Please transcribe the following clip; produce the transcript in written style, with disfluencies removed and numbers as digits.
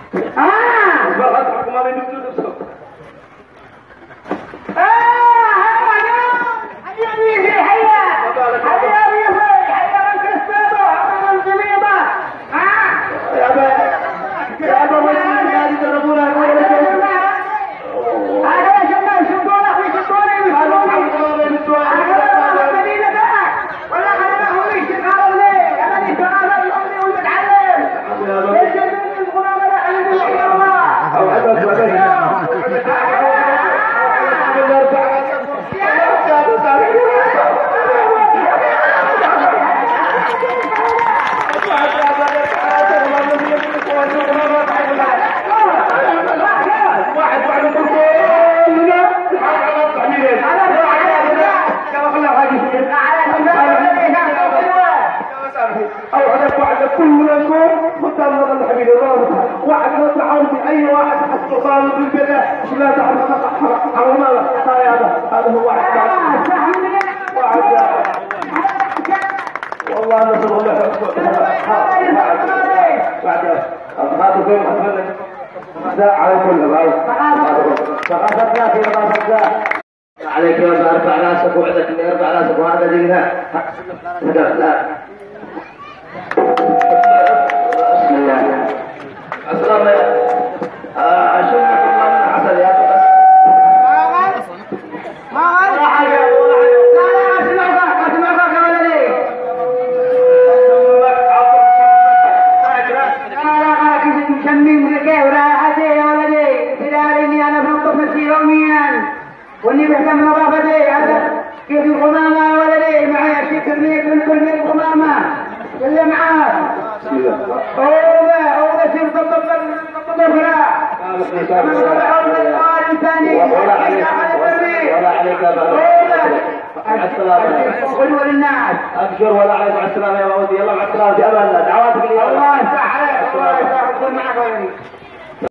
فرحتكم ما بين الدود عليك يا ارفع راسك وعدك اللي يرفع راسك وهذا دينها لا بسم الله السلام اشوفك الله حصل يا بس ما حاجه لا اسمعك ولا لي لا كمين كيورا عادي ولا لي بدارني انا بنطق مسير يوميا واللي بيهتم نظافتي هذا كيف الغمامة ولا ليه معايا شكر ليك من كل من الغمامة اللي معاه أوبا سير ضبط الغراء من طلعوا من القارن ثاني ولا عليك قدوة للناس أبشر ولا عليك مع السلامة يا مودي يلا مع السلامة في أمان